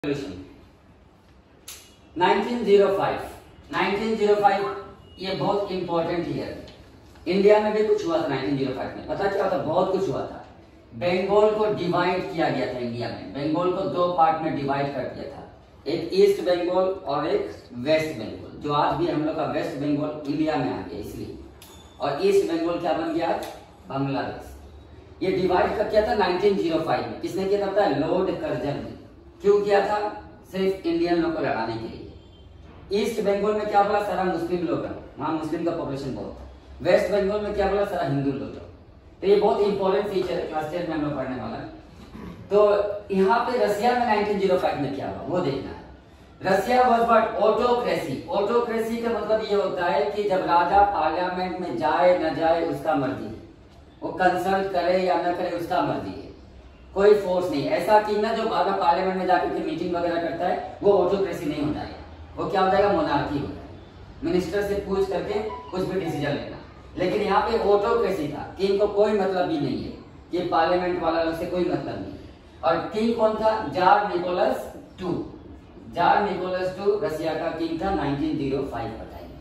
1905 ये बहुत important year है। इंडिया में भी कुछ हुआ था 1905 में। पता क्या था? बहुत कुछ हुआ था। बंगाल को डिवाइड किया गया था। इंडिया में बंगाल को दो पार्ट में डिवाइड कर दिया था, एक ईस्ट बंगाल और एक वेस्ट बंगाल, जो आज भी हम लोग का वेस्ट बंगाल इंडिया में आ गया इसलिए, और ईस्ट बंगाल क्या बन गया? बांग्लादेश। ये डिवाइड कर किया था 1905 में। किसने किया था? लॉर्ड कर्जन ने। क्यों किया था? सिर्फ इंडियन लोग को लड़ाने के लिए। ईस्ट बंगाल में क्या बोला? सारा मुस्लिम लोग है, वहां मुस्लिम का पॉपुलेशन बहुत है। वेस्ट बंगाल में क्या बोला? सारा हिंदू लोग है। तो ये बहुत इंपॉर्टेंट फीचर है, क्लास 10 में हम लोग पढ़ने वाला है। तो यहाँ पे रसिया में 1905 में क्या हुआ वो देखना है। Russia was but autocracy. Autocracy का मतलब ये होता है कि जब राजा पार्लियामेंट में जाए न जाए उसका मर्जी, वो कंसल्ट करे या न करे उसका मर्जी है, कोई फोर्स नहीं। ऐसा कि ना जो बार पार्लियामेंट में जाकर के मीटिंग वगैरह करता है वो ऑटोक्रेसी नहीं हो जाएगा, वो क्या हो जाएगा? मोनार्की हो जाएगा। मिनिस्टर से पूछ करके कुछ भी डिसीजन लेना। लेकिन यहाँ पे ऑटोक्रेसी था, किंग को कोई मतलब भी नहीं है, ये पार्लियामेंट वाला से कोई मतलब नहीं है। और किंग कौन था? Tsar Nicholas two. Tsar Nicholas two Russia का किंग था। 1905 बताइए।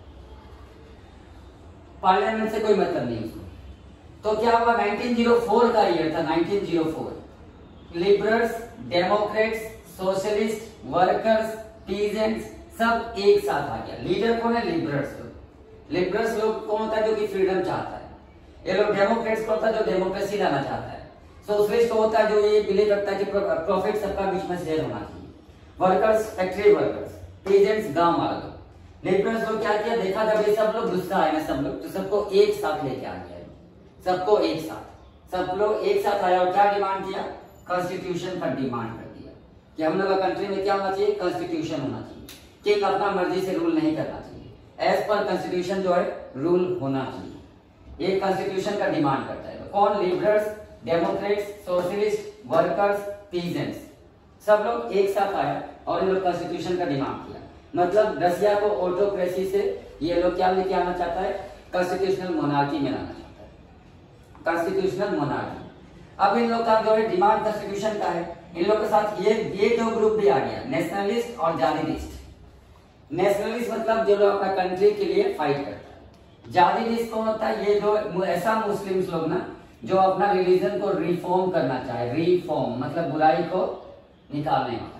पार्लियामेंट से कोई मतलब नहीं उसको। तो क्या हुआ? 1904 का ईयर था। 1904 liberals, democrats, socialist, workers, peasants सब एक साथ आ गया। लीडर कौन है? लिबरल्स लोग। लिबरल्स लोग कौन होता है? जो कि फ्रीडम चाहता है। ये लोग डेमोक्रेट्स कौन होता है? जो डेमोक्रेसी लाना चाहता है। सोशलिस्ट होता है जो ये बिलीव करता है कि प्रॉफिट सबका बीच में शेयर होना चाहिए। वर्कर्स, फैक्ट्री वर्कर्स, पीजेंट्स, गांव वाले लोग। लिबरल्स लोग क्या किया? देखा जब ये सब लोग गुस्सा आए ना सब लोग, तो सबको एक साथ लेके आ गया। सबको एक साथ, सब लोग एक साथ आया और क्या डिमांड किया? कॉन्स्टिट्यूशन का डिमांड कर दिया कि हम लोग का कंट्री में क्या होना चाहिए? कॉन्स्टिट्यूशन होना चाहिए। किंग अपना मर्जी से रूल नहीं करना चाहिए, एज पर कॉन्स्टिट्यूशन जो है रूल होना चाहिए। ये कॉन्स्टिट्यूशन का डिमांड करता है। तो कौन? Liberals, democrats, socialist, workers, peasants सब लोग एक साथ आया और ये लोग कॉन्स्टिट्यूशन का डिमांड किया। मतलब रसिया को ऑटोक्रेसी से ये लोग क्या लेके आना चाहता है? कॉन्स्टिट्यूशनल मोनार्की में लाना चाहता है। Constitutional monarchy. अब इन लोग का जो है डिमांड कॉन्स्टिट्यूशन का है। इन लोग के साथ ये दो ग्रुप भी आ गया, नेशनलिस्ट और जादिनिस्ट। नेशनलिस्ट मतलब जो लोग अपना कंट्री के लिए फाइट करता है। जादिनिस्ट कौन होता है? ये जो ऐसा मुस्लिम्स लोग ना जो अपना रिलीजन को रिफॉर्म करना चाहे। रिफॉर्म मतलब बुराई को निकालने वाला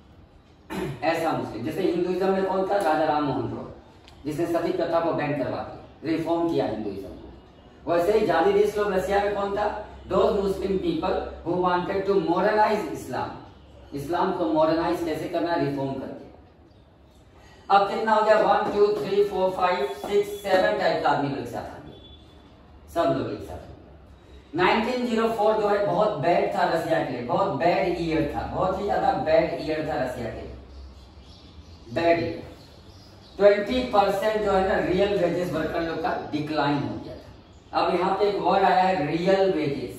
ऐसा मुस्लिम। जैसे हिंदुइज्म में कौन था? राजा राम मोहन रॉय, जिसने सती प्रथा को बैन करवा दिया, रिफॉर्म किया हिंदुइज्म। वैसे ही जादिनिस्ट लोग रसिया में कौन था? Those Muslim people who wanted to modernise Islam. Islam को मॉडर्नाइज कैसे करना? रिफॉर्म करके। अब कितना हो गया? 1 2 3 4 5 6 7 टाइप का आदमी लोग साथ आ गया, सब लोग एक साथ। 1904 जो है बहुत बैड था रसिया के लिए, बहुत बैड ईयर था, बहुत ही ज्यादा बैड ईयर था रसिया के लिए। Bad year. 20% जो है ना रियल वेजेस वर्कर लोग का डिक्लाइन हो गया था। अब यहाँ पे एक वर्ड आया है, रियल वेजेस।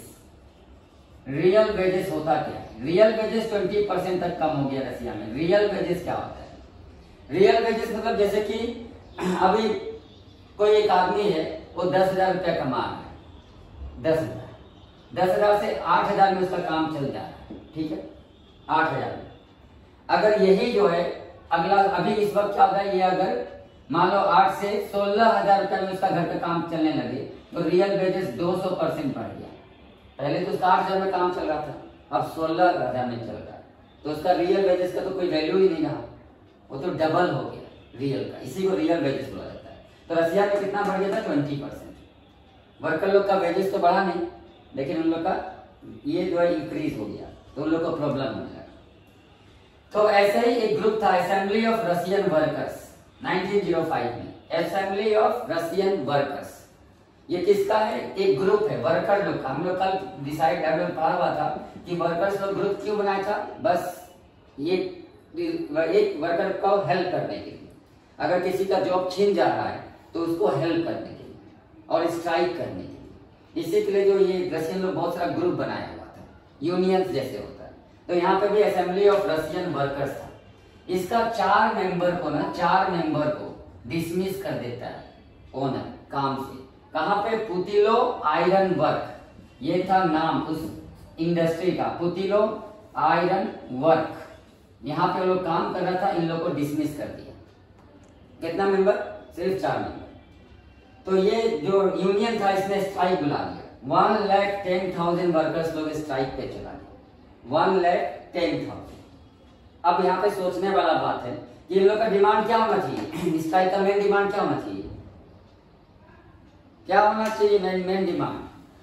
रियल वेजेस होता क्या है? रियल वेजेस 20% तक कम हो गया रसिया में। रियल वेजेस क्या होता है? रियल वेजेस मतलब जैसे कि अभी कोई एक आदमी है, वो 10,000 रुपया कमा रहा है, 10,000 से 8,000 में उसका काम चल जा रहा है, ठीक है, 8,000 में। अगर यही जो है अगला अभी इस वक्त क्या होता है, ये अगर मान लो 8 से 16,000 रुपया में उसका घर का काम चलने लगे तो रियल वेजेस 200% बढ़ गया। पहले तो उसका 8,000 में काम चल रहा था, अब 16,000 में चल रहा है, तो उसका रियल वेजेस का तो कोई वैल्यू ही नहीं रहा, वो तो डबल हो गया रियल का। इसी को रियल वेजेस बोला जाता है। तो रसिया में कितना बढ़ गया था? 20%। वर्कर लोग का वेजेस तो बढ़ा नहीं, लेकिन उन लोग का ये जो है इंक्रीज हो गया, तो उन लोग को प्रॉब्लम होने लगा। तो ऐसे ही एक ग्रुप था, असेंबली ऑफ रशियन वर्कर्स, 1905 में। असेंबली ऑफ रशियन वर्कर्स ये किसका है? एक ग्रुप है वर्कर लोग का। हम लोग कल डिसाइड पढ़ा हुआ था कि वर्कर्स लोग ग्रुप क्यों बनाया था? बस ये एक वर्कर को हेल्प करने के लिए, अगर किसी का जॉब छीन जा रहा है तो उसको हेल्प करने के लिए और स्ट्राइक करने के लिए। इसी के लिए जो ये रशियन लोग बहुत सारा ग्रुप बनाया हुआ था, यूनियंस जैसे होता है। तो यहाँ पे भी असेंबली ऑफ रशियन वर्कर्स था। इसका 4 मेंबर को डिसमिस कर देता है ओनर काम से। कहां पे? पुतिलो आयरन वर्क, ये था नाम उस इंडस्ट्री का, पुतिलो आयरन वर्क। यहाँ पे वो लोग काम कर रहा था, इन लोग को डिसमिस कर दिया। कितना मेंबर? सिर्फ 4 मेंबर। तो ये जो यूनियन था इसने स्ट्राइक बुला दिया। 1,10,000 वर्कर्स लोग स्ट्राइक पे चला गया। 1,10,000। अब यहाँ पे सोचने वाला बात है कि इन लोग का डिमांड क्या होना चाहिए? स्ट्राइक का मेन डिमांड क्या होना चाहिए? क्या होना चाहिए main demand?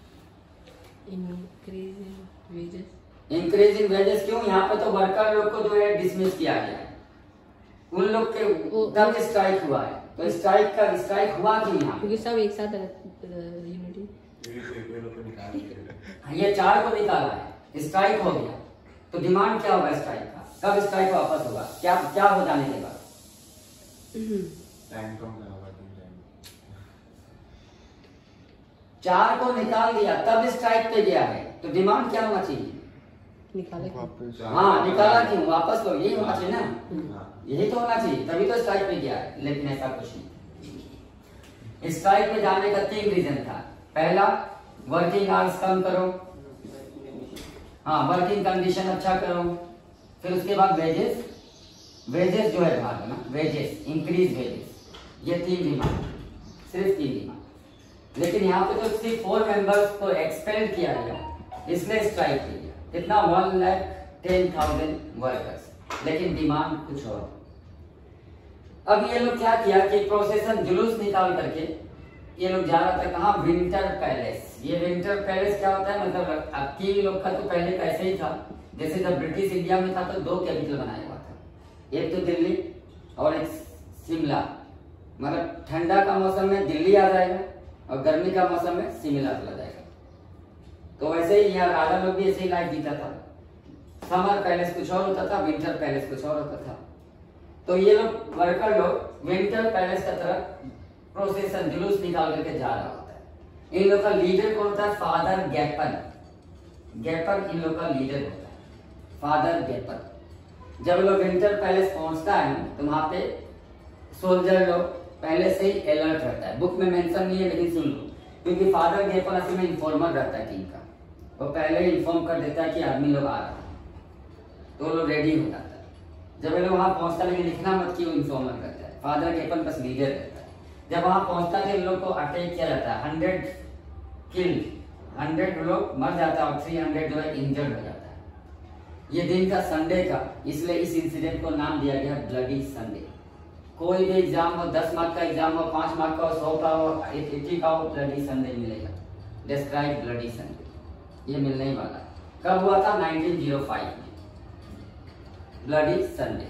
Increase in wages. क्यों? यहाँ पे तो वर्कर लोग को जो है डिसमिस किया गया है, उन लोग के तब स्ट्राइक हुआ है। तो स्ट्राइक हुआ क्यों यहाँ? क्योंकि सब एक साथ यूनिटी। ये 4 को निकाला है, स्ट्राइक हो गया। तो डिमांड क्या होगा स्ट्राइक का? कब स्ट्राइक वापस होगा? क्या हो जाने के बाद? 4 को निकाल दिया तब स्ट्राइक पे गया है, तो डिमांड क्या होना चाहिए? निकाला। हाँ, निकाला क्यों? वापस लो, यही होना चाहिए ना, यही तो होना चाहिए, तभी तो स्ट्राइक पे गया है। लेकिन ऐसा कुछ नहीं। स्ट्राइक पे जाने का 3 रीजन था। पहला, वर्किंग आवर्स कम करो, हाँ, वर्किंग कंडीशन अच्छा करो। फिर उसके बाद वेजेस जो है भाग ना, वेजेस, इंक्रीज वेजेस। ये 3 डिमांड, सिर्फ 3 डिमांड। लेकिन यहाँ पे तो सिर्फ 4 मेंबर्स को एक्सपेल किया गया, इसलिए स्ट्राइक किया। कितना? 1,10,000 वर्कर्स। लेकिन डिमांड कुछ और। अब ये लोग क्या किया कि प्रोसेशन जुलूस निकाल करके ये लोग जा रहा था कहाँ? Winter Palace. ये विंटर पैलेस क्या होता है? मतलब अब की लोग का तो पहले का ऐसे ही था, जैसे जब ब्रिटिश इंडिया में था तो 2 कैपिटल बनाया हुआ था, एक तो दिल्ली और एक शिमला। मतलब ठंडा का मौसम में दिल्ली आ जाएगा और गर्मी का मौसम में शिमला चला जाएगा। तो वैसे ही यहाँ राजा लोग भी ऐसे ही लाइफ जीता था। समर पैलेस कुछ और होता था, विंटर पैलेस कुछ और होता था। तो ये लोग वर्कर लोग विंटर पैलेस का तरफ प्रोसेशन जुलूस निकाल करके जा रहा होता है। इन लोग का लीडर कौन होता है? फादर गैपन। गैपन इन लोग का लीडर होता है, फादर गैपन। जब लोग विंटर पैलेस पहुंचता है तो वहां पे सोल्जर लोग पहले से ही अलर्ट रहता है। बुक में मेंशन नहीं है लेकिन सुन लो, क्योंकि फादर गैपन असल में इन्फॉर्मर रहता है टीम का। वो पहले ही इन्फॉर्म कर देता है कि आदमी लोग आ रहा है, तो वो लोग रेडी हो जाता है। जब ये लोग वहां पहुंचता है, लेकिन लिखना मत कि वो इन्फॉर्मर करता है, फादर गैपन बस लीडर रहता है। जब वहां पहुंचता है इन लोग को अटैक किया जाता है, 100 किल, 100 लोग मर जाता है और 300 जो है इंजर्ड हो जाता है। ये दिन का संडे का, इसलिए इस इंसिडेंट को नाम दिया गया ब्लडी संडे। कोई भी एग्जाम हो, 10 मार्क का एग्जाम हो, 5 मार्क का हो, 100 का हो, 80 का हो, ब्लडी संडे मिलेगा। डिस्क्राइब ब्लडी संडे, ये मिलने ही वाला। कब हुआ था? 1905 में, ब्लडी संडे।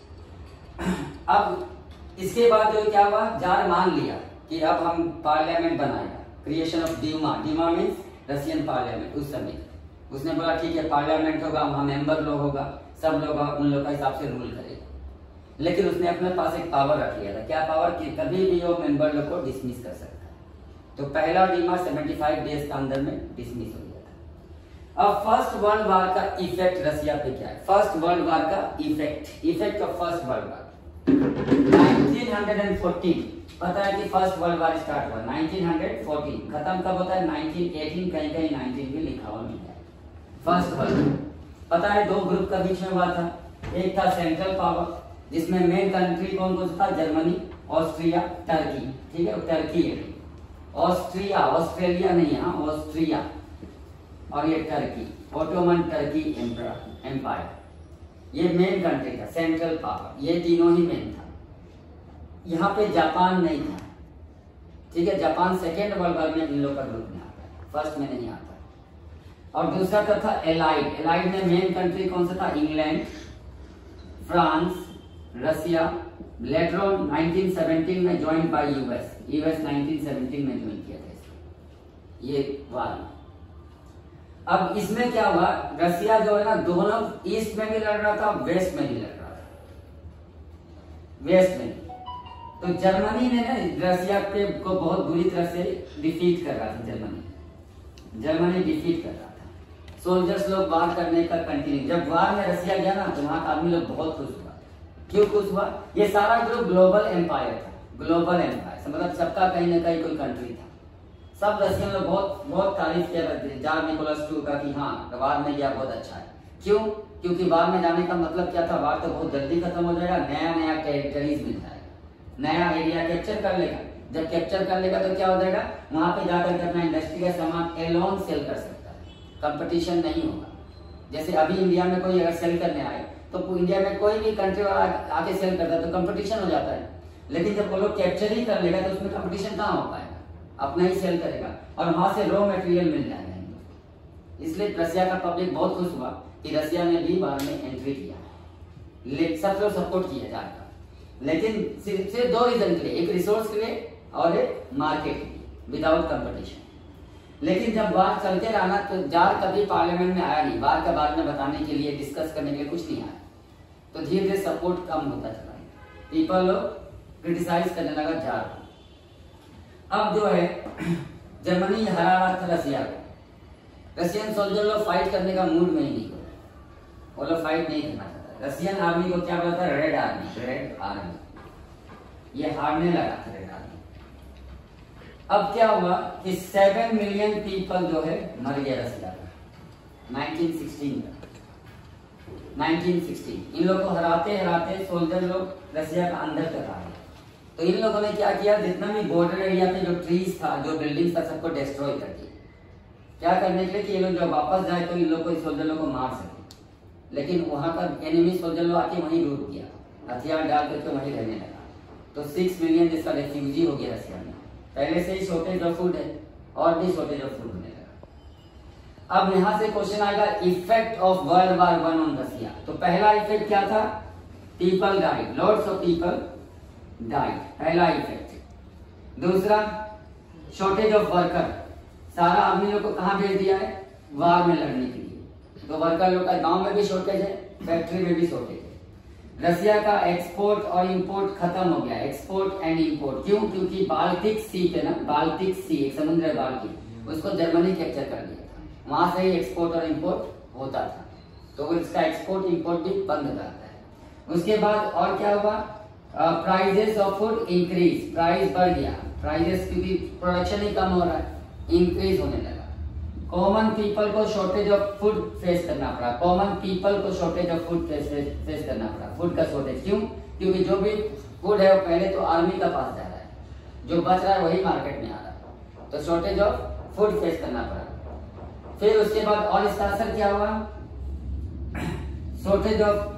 अब इसके बाद जो क्या हुआ, जार मान लिया कि अब हम पार्लियामेंट बनाएगा, creation of Duma. Duma means Russian parliament. उस समय उसने बोला ठीक है पार्लियामेंट होगा, वहां मेंबर लोग होगा, सब लोग उन लोग का हिसाब से रूल करेगा। लेकिन उसने अपने पास एक पावर रख लिया था। क्या पावर? कि कभी भी वो मेंबर लोग को डिसमिस कर सकता है। तो पहला डीमा 75 डेज के अंदर में डिसमिस हो गया था। अब फर्स्ट वर्ल्ड वॉर का इफेक्ट रशिया पे क्या है? फर्स्ट वर्ल्ड वॉर का effect of First World War 1914। पता है कि फर्स्ट वर्ल्ड वॉर स्टार्ट हुआ 1914, खत्म कब होता है? 1918, कहीं कहीं 19 भी लिखा हुआ मिलता है। फर्स्ट वर्ल्ड पता है 2 ग्रुप का बीच में हुआ था। एक था सेंट्रल पावर, जिसमें मेन कंट्री कौन कौन था? Germany, Austria, Turkey. ठीक है, टर्की है। ऑस्ट्रिया, ऑस्ट्रेलिया नहीं है, ऑस्ट्रिया और ये टर्की, ओटोमन टर्की एम्पायर, ये मेन कंट्री था, सेंट्रल पावर। ये तीनों ही मेन था। यहाँ पे जापान नहीं था। ठीक है, जापान सेकेंड वर्ल्ड वॉर में इन लोग का ग्रुप में आता है, फर्स्ट में नहीं आता। और दूसरा का था एलाइड। एलाइड में मेन कंट्री कौन सा था? England, France, Russia. Later on 1917 में ज्वाइन बाय यूएस। यूएस 1917 में ज्वाइन किया था इसको, ये वार। अब इसमें क्या हुआ, रशिया जो है ना दोनों ईस्ट में भी लड़ रहा था, वेस्ट में भी लड़ रहा था, वेस्ट में। तो जर्मनी ने ना रशिया पे को बहुत बुरी तरह से डिफीट कर रहा था। जर्मनी डिफीट कर रहा था। सोल्जर्स लोग वार करने का कंटिन्यू। जब वार में रशिया गया ना तो वहां का आदमी लोग बहुत खुश हुआ। क्यों खुश हुआ? ये सारा ग्रुप ग्लोबल एम्पायर था। ग्लोबल एम्पायर मतलब सबका कहीं ना कहीं कोई कंट्री था। सब रशियन लोग बहुत बहुत तारीफ किया करते थे जार निकोलस II का कि हाँ वार में गया, बहुत अच्छा है। क्यों? क्योंकि वार में जाने का मतलब क्या था, वार तो बहुत जल्दी खत्म हो जाएगा, नया नया टेरिटरीज मिल जाएगा, नया एरिया कैप्चर कर लेगा। जब कैप्चर कर लेगा तो क्या हो जाएगा, वहां पे जाकर के अपना इंडस्ट्री का सामान एलोन सेल कर सकता है, कंपटीशन नहीं होगा। जैसे अभी इंडिया में कोई अगर सेल करने आए तो इंडिया में कोई भी कंट्री वाला आके सेल करता है तो कंपटीशन हो जाता है, लेकिन जब वो लोग कैप्चर ही कर लेगा तो उसमें कंपटीशन कहाँ हो पाएगा, अपना ही सेल करेगा और वहां से रॉ मटेरियल मिल जाएगा। इसलिए रसिया का पब्लिक बहुत खुश हुआ कि रसिया ने भी वार में एंट्री किया, सब लोग सपोर्ट किया जाएगा, लेकिन सिर्फ दो रीजन के लिए, एक रिसोर्स के लिए और एक मार्केट के लिए, विदाउट कंपटीशन। लेकिन जब वार चलते रहा ना तो जार कभी पार्लियामेंट में आया नहीं, वार के बारे में बताने के लिए, डिस्कस करने के लिए कुछ नहीं आया, तो धीरे धीरे सपोर्ट कम होता चला, पीपल लोग क्रिटिसाइज करने लगा जार को। अब जो है जर्मनी हरा रहा था रसिया को, रशियन सोल्जर लोग फाइट करने का मूड में ही नहीं हो, वो लोग फाइट नहीं करना चाहता। रशियन आर्मी को क्या बोलता है, रेड आर्मी, रेड आर्मी, ये हारने लगा था रेड आर्मी। अब क्या हुआ कि 7 मिलियन पीपल जो है मर गया रसिया का 1916। इन लोगों को हराते हराते सोल्जर लोग रसिया का अंदर तक आ गए, तो इन लोगों ने क्या किया, जितना भी बॉर्डर एरिया पे जो ट्रीज था, जो बिल्डिंग्स था, सबको डिस्ट्रॉय कर दिया। क्या करने के लिए कि ये लोग जब वापस जाए तो इन लोग को, सोल्जर लोग को मार सके, लेकिन वहां का एनिमी सोल्जर लोग आके वहीं डूब गया, हथियार डाल करके वहीं रहने लगा। तो 6 मिलियन जिसका रेफ्यूजी हो गया रसिया में, पहले से ही शॉर्टेज ऑफ फूड है और भी शॉर्टेज ऑफ फूड होने लगा। अब यहां से क्वेश्चन आएगा, effect of world war 1 on Russia. तो पहला इफेक्ट क्या था, people died, lots of people died, पहला इफेक्ट। दूसरा, शॉर्टेज ऑफ वर्कर, सारा आदमी लोग को कहां भेज दिया है, वार में लड़ने के लिए, तो वर्कर लोग का गांव में भी शॉर्टेज है, फैक्ट्री में भी शॉर्टेज है। रसिया का एक्सपोर्ट और इंपोर्ट खत्म हो गया, एक्सपोर्ट एंड इंपोर्ट। क्यों? क्योंकि बाल्टिक सी है ना, बाल्टिक सी एक समुद्र है बाल्टिक, उसको जर्मनी कैप्चर कर लिया था, वहां से ही एक्सपोर्ट और इंपोर्ट होता था, तो इसका एक्सपोर्ट इंपोर्ट भी बंद रहता है। उसके बाद और क्या हुआ, prices of food increase, price बढ़ गया, प्राइजेस क्योंकि प्रोडक्शन ही कम हो रहा है, इंक्रीज होने लगा। कॉमन पीपल को शॉर्टेज ऑफ फूड फेस करना पड़ा, कॉमन पीपल को शॉर्टेज ऑफ फूड फेस करना पड़ा, फूड का शॉर्टेज। क्यों? क्योंकि जो भी फूड है वो पहले तो आर्मी का पास जा रहा है, जो बच रहा है वही मार्केट में आ रहा है, तो शॉर्टेज ऑफ फूड फेस करना पड़ा। फिर उसके बाद और इसका असर क्या हुआ, शॉर्टेज ऑफ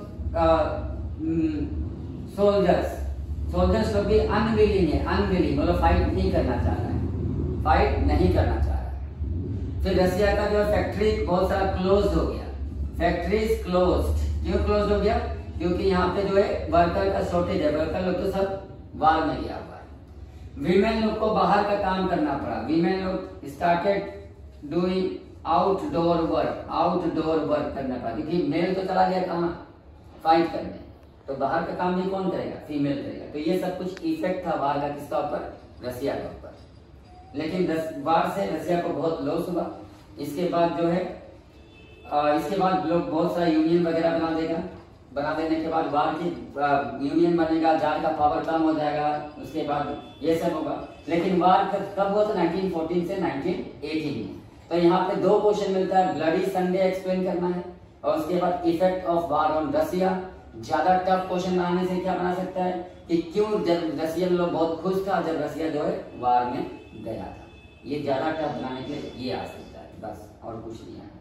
सोल्जर्स लोग भी अनविलिंग है, अनविलिंग मतलब फाइट नहीं करना चाह रहा है, फाइट नहीं करना चाह रहा है। फिर रसिया का जो फैक्ट्री बहुत सारा क्लोज हो गया, फैक्ट्रीज क्लोज्ड। क्यों क्लोज हो गया? क्योंकि यहाँ पे जो है वर्कर का शॉर्टेज है, वर्कर लोग तो सब वार में गया हुआ है। वीमेन लोग को बाहर का काम करना पड़ा, वीमेन लोग स्टार्टेड डूइंग आउटडोर वर्क करना पड़ा, क्योंकि मेल तो चला गया कहाँ, फाइट करने, तो बाहर का काम भी कौन करेगा, फीमेल करेगा। तो ये सब कुछ इफेक्ट था वार का, किसका ऊपर, रसिया के ऊपर। लेकिन वार से रसिया को बहुत लॉस हुआ। इसके बाद जो है इसके बाद लोग बहुत सारा यूनियन वगैरह बना देगा, बना देने के बाद वार की यूनियन बनेगा, जार का पावर कम हो जाएगा, उसके बाद ये सब होगा। लेकिन वार कब हुआ था, 1914 से 1918 में। तो यहाँ पे 2 क्वेश्चन मिलता है, ब्लडी संडे एक्सप्लेन करना है और उसके बाद effect of war on Russia. ज्यादा टफ क्वेश्चन बनाने से क्या बना सकता है कि क्यों जब रसियन लोग बहुत खुश था जब रसिया जो है वार में गया था, ये ज्यादा टफ बनाने के लिए ये आ सकता है, बस और कुछ नहीं है।